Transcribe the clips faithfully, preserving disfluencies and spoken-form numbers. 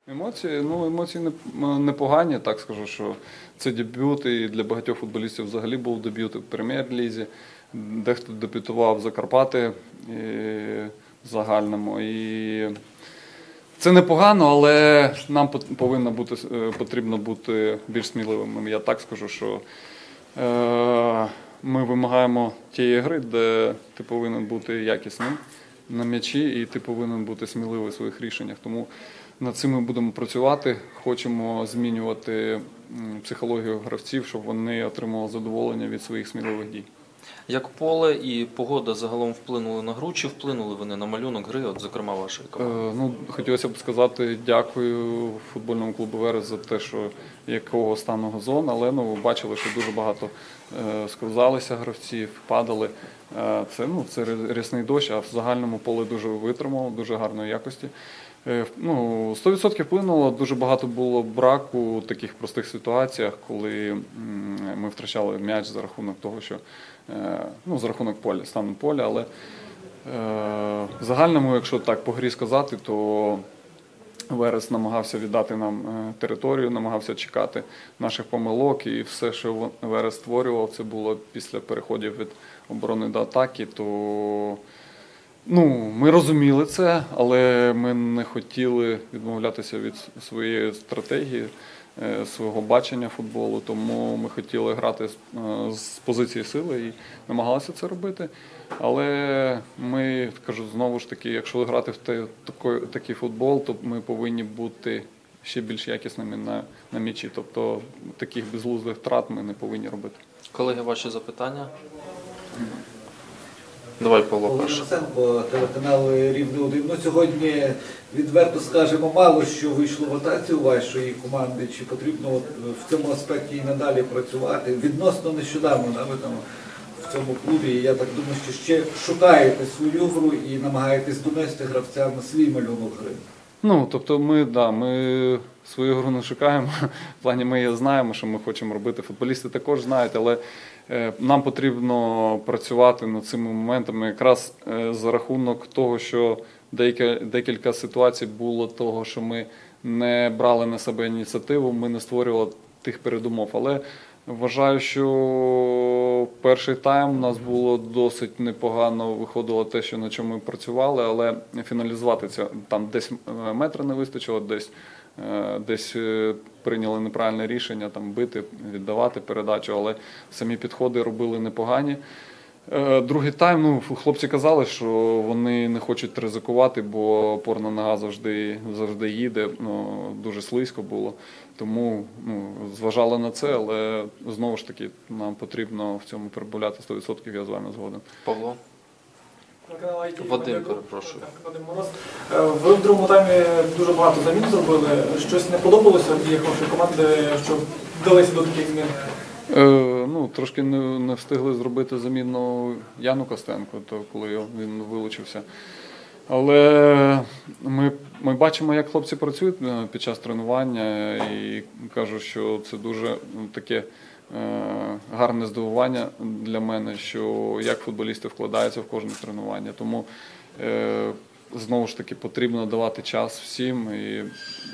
Емоції, ну, емоції непогані, так скажу, що це дебют, і для багатьох футболістів взагалі був дебют в прем'єр-лізі. Дехто дебютував за Карпати в загальному. І це непогано, але нам повинно бути, потрібно бути більш сміливими. Я так скажу, що е, ми вимагаємо тієї гри, де ти повинен бути якісним на м'ячі, і ти повинен бути сміливий у своїх рішеннях. Тому над цим ми будемо працювати, хочемо змінювати психологію гравців, щоб вони отримали задоволення від своїх сміливих дій. Як поле і погода загалом вплинули на гру, чи вплинули вони на малюнок гри, от, зокрема, вашої команди? Е, ну, хотілося б сказати дякую футбольному клубу «Верес» за те, що якого стану газон, але ну, ви бачили, що дуже багато е, скрузалися гравців, падали. Е, це, ну, це рясний дощ, а в загальному поле дуже витримало, дуже гарної якості. Ну, сто відсотків вплинуло, дуже багато було браку у таких простих ситуаціях, коли ми втрачали м'яч за рахунок того, що, ну, за рахунок поля, стану поля, але е, в загальному, якщо так по грі сказати, то Верес намагався віддати нам територію, намагався чекати наших помилок, і все, що Верес створював, це було після переходів від оборони до атаки, то ну, ми розуміли це, але ми не хотіли відмовлятися від своєї стратегії, свого бачення футболу, тому ми хотіли грати з позиції сили і намагалися це робити. Але ми, кажу, знову ж таки, якщо грати в такий, такий футбол, то ми повинні бути ще більш якісними на, на м'ячі. Тобто таких безглуздих втрат ми не повинні робити. Колеги, ваші запитання? Давай, Павло, перше. Олександр, телеканал Рівне один. Ну, сьогодні, відверто скажемо, мало що вийшло в атаці у вашої команди. Чи потрібно от в цьому аспекті і надалі працювати? Відносно нещодавно, да, ви там в цьому клубі. І я так думаю, що ще шукаєте свою гру і намагаєтесь донести гравцям свій малюнок гри. Ну, тобто ми, да, ми свою гру не шукаємо. В плані ми її знаємо, що ми хочемо робити. Футболісти також знають, але нам потрібно працювати над цими моментами якраз за рахунок того, що деякі, декілька ситуацій було того, що ми не брали на себе ініціативу, ми не створювали тих передумов. Але вважаю, що перший тайм у нас було досить непогано, виходило те, що на чому ми працювали, але фіналізувати це, там десь метра не вистачило, десь десь прийняли неправильне рішення, там бити, віддавати передачу, але самі підходи робили непогані. Другий тайм, ну, хлопці казали, що вони не хочуть ризикувати, бо опорна нога завжди, завжди їде, ну, дуже слизько було. Тому ну, зважали на це, але знову ж таки нам потрібно в цьому перебавляти сто відсотків, я з вами згоден. Павло? Вадим, перепрошую. Вадим Мороз. Ви в другому таймі дуже багато замін зробили. Щось не подобалося в діях вашої команди, що вдалися до таких змін? Е, ну, трошки не, не встигли зробити заміну Яну Костенку, то коли він вилучився. Але ми, ми бачимо, як хлопці працюють під час тренування, і кажу, що це дуже таке гарне здивування для мене, що як футболісти вкладаються в кожне тренування. Тому е, знову ж таки потрібно давати час всім. І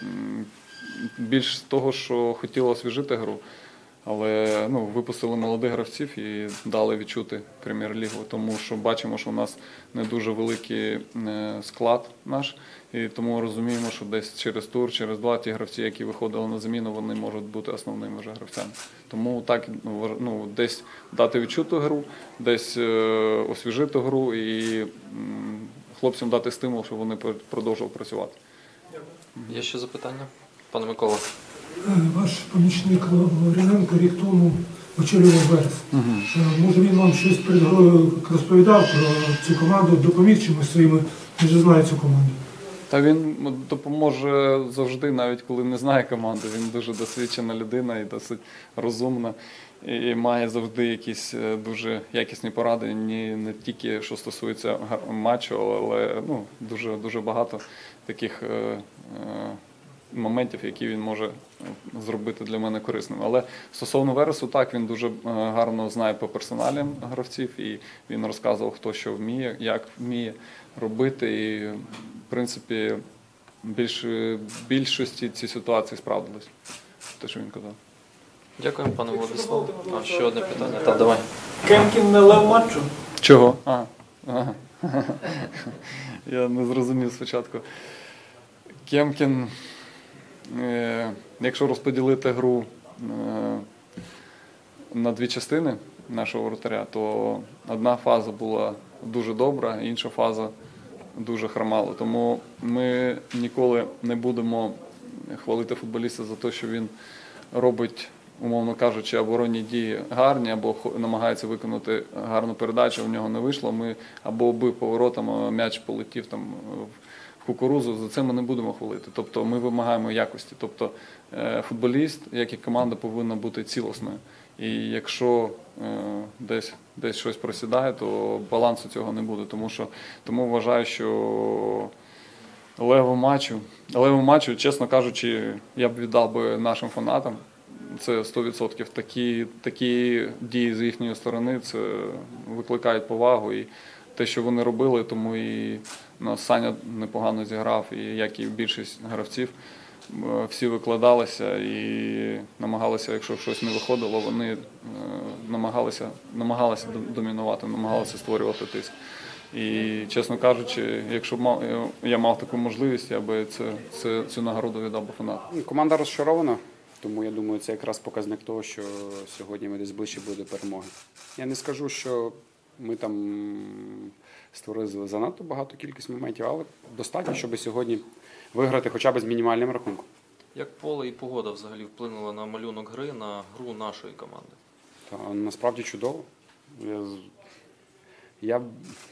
більш з того, що хотіло освіжити гру, але ну, випустили молодих гравців і дали відчути прем'єр-лігу, тому що бачимо, що у нас не дуже великий склад наш, і тому розуміємо, що десь через тур, через два ті гравці, які виходили на заміну, вони можуть бути основними вже гравцями. Тому так, ну, десь дати відчути гру, десь освіжити гру і хлопцям дати стимул, щоб вони продовжували працювати. Є ще запитання? Пане Микола. Ваш помічник Лавриненко рік тому очолював Верес. Угу. Може він вам щось перед грою розповідав про цю команду, допоміг чимось своїми, він же знає цю команду? Та він допоможе завжди, навіть коли не знає команди. Він дуже досвідчена людина і досить розумна. І має завжди якісь дуже якісні поради, не, не тільки що стосується матчу, але ну, дуже, дуже багато таких е, е, моментів, які він може зробити для мене корисними. Але стосовно Вересу, так, він дуже гарно знає по персоналям гравців, і він розказував, хто що вміє, як вміє робити. І, в принципі, більш, більшості ці ситуації справдились. Те, що він казав. Дякуємо, пане Владиславе. А ще одне питання. Так, давай. Кемкін не лев матчу? Чого? А, ага. Я не зрозумів спочатку. Кемкін, е, якщо розподілити гру е, на дві частини нашого воротаря, то одна фаза була дуже добра, інша фаза дуже хромала. Тому ми ніколи не будемо хвалити футболіста за те, що він робить, умовно кажучи, оборонні дії гарні, або намагається виконати гарну передачу, у нього не вийшло. Ми або бив поворотом, а м'яч полетів там в кукурузу, за це ми не будемо хвалити. Тобто ми вимагаємо якості. Тобто футболіст, як і команда, повинна бути цілісною. І якщо е, десь, десь щось просідає, то балансу цього не буде. Тому, що, тому вважаю, що леву матчу, леву матчу, чесно кажучи, я б віддав би нашим фанатам. Це сто відсотків. Такі, такі дії з їхньої сторони це викликають повагу. І те, що вони робили, тому і ну, Саня непогано зіграв, і як і більшість гравців. Всі викладалися і намагалися, якщо щось не виходило, вони намагалися, намагалися домінувати, намагалися створювати тиск. І, чесно кажучи, якщо б мав, я мав таку можливість, я би це, це, цю нагороду віддав би фанатам. Команда розчарована, тому я думаю, це якраз показник того, що сьогодні ми десь ближче буде перемоги. Я не скажу, що ми там створили занадто багато кількість моментів, але достатньо, щоб сьогодні виграти хоча б з мінімальним рахунком. Як поле і погода взагалі вплинули на малюнок гри, на гру нашої команди? Та, насправді чудово. Я, я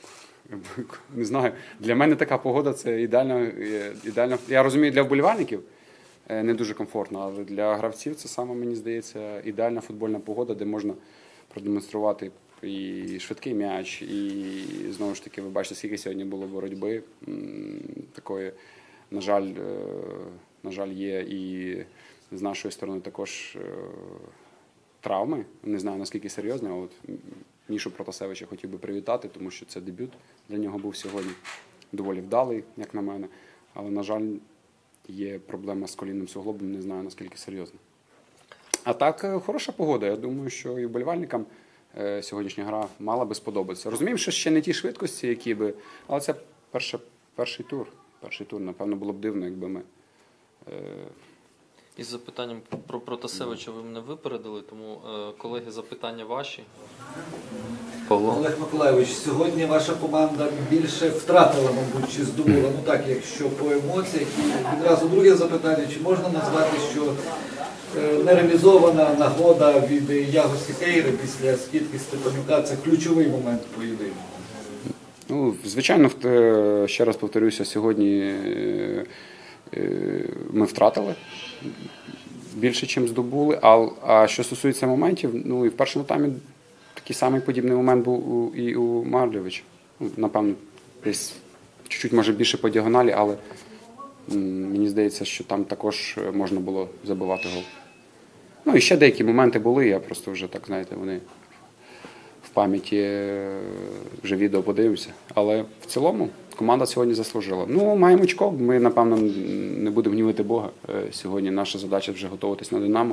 не знаю, для мене така погода – це ідеально, ідеально. Я розумію, для вболівальників не дуже комфортно, але для гравців це саме, мені здається, ідеальна футбольна погода, де можна продемонструвати і швидкий м'яч, і знову ж таки, ви бачите, скільки сьогодні було боротьби такої. На жаль, на жаль, є і з нашої сторони також травми. Не знаю, наскільки серйозні. От Мішу Протасевича хотів би привітати, тому що це дебют для нього був сьогодні доволі вдалий, як на мене. Але, на жаль, є проблема з колінним суглобом, не знаю, наскільки серйозно. А так, хороша погода. Я думаю, що і вболівальникам сьогоднішня гра мала би сподобатися. Розуміємо, що ще не ті швидкості, які би... Але це перше, перший тур. Перший тур, напевно, було б дивно, якби ми... Е... Із запитанням про Протасевича ви мене випередили, тому, е, колеги, запитання ваші. Павло. Олег Миколайович, сьогодні ваша команда більше втратила, мабуть, чи здобула. Ну так, якщо по емоціях. І відразу друге запитання, чи можна назвати, що нереалізована нагода від Ягоси Кейри після скидки Степанюка – це ключовий момент поєдинку? Ну, звичайно, ще раз повторюся, сьогодні ми втратили більше, ніж здобули. А що стосується моментів, ну і в першому таймі такий самий подібний момент був і у Марльовича. Ну, напевно, десь чуть-чуть, може, більше по діагоналі, але мені здається, що там також можна було забивати гол. Ну і ще деякі моменти були, я просто вже так, знаєте, вони в пам'яті вже відео подивимося. Але в цілому команда сьогодні заслужила. Ну, маємо очко, ми, напевно, не будемо гнівити Бога. Сьогодні наша задача вже готуватись на «Динамо».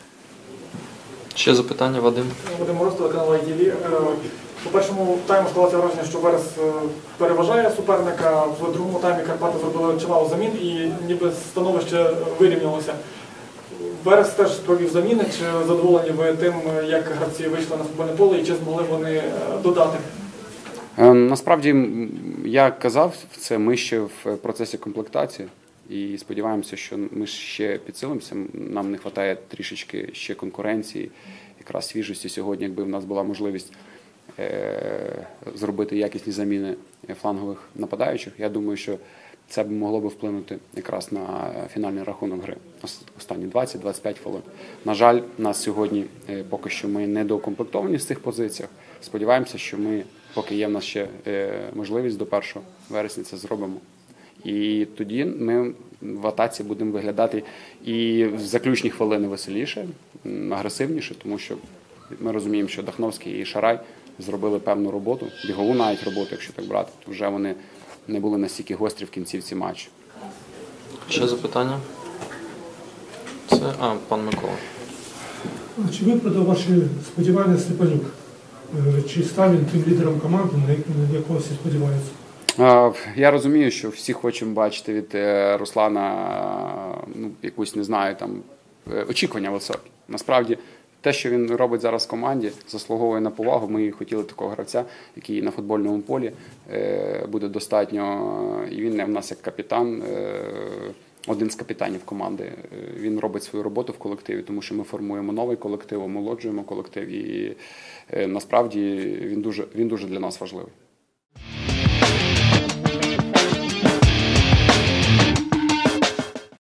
Ще запитання, Вадим. Вадим Мороз, телеканал ай ті ві. По першому тайму склалося враження, що Верес переважає суперника. В другому таймі Карпати зробили чимало замін і ніби становище вирівнялося. Верес теж провів заміни. Чи задоволені ви тим, як гравці вийшли на футбольне поле і чи змогли вони додати? Насправді, я казав, це ми ще в процесі комплектації. І сподіваємося, що ми ще підсилимося. Нам не вистачає трішечки ще конкуренції, якраз свіжості сьогодні, якби в нас була можливість е- зробити якісні заміни флангових нападаючих. Я думаю, що це б могло б вплинути якраз на фінальний рахунок гри. Останні двадцять-двадцять п'ять хвилин. На жаль, нас сьогодні е- поки що ми не доукомплектовані з цих позиціях. Сподіваємося, що ми, поки є в нас ще е- можливість до першого вересня, це зробимо. І тоді ми в атаці будемо виглядати і в заключні хвилини веселіше, агресивніше, тому що ми розуміємо, що Дахновський і Шарай зробили певну роботу, бігову навіть роботу, якщо так брати, то вже вони не були настільки гострі в кінцівці матчу. Ще запитання? Це, а, пан Микола. А Чи виправдав ваші сподівання Степанюк? Е, Чи став він тим лідером команди, на як- на якого всі сподіваються? А, Я розумію, що всі хочемо бачити від е, Руслана ну, якусь, не знаю, там е, очікування високі. Насправді, те, що він робить зараз в команді, заслуговує на повагу. Ми хотіли такого гравця, який на футбольному полі е, буде достатньо. І він в нас як капітан, е, один з капітанів команди. Е, Він робить свою роботу в колективі, тому що ми формуємо новий колектив, омолоджуємо колектив. І е, насправді він дуже, він дуже для нас важливий.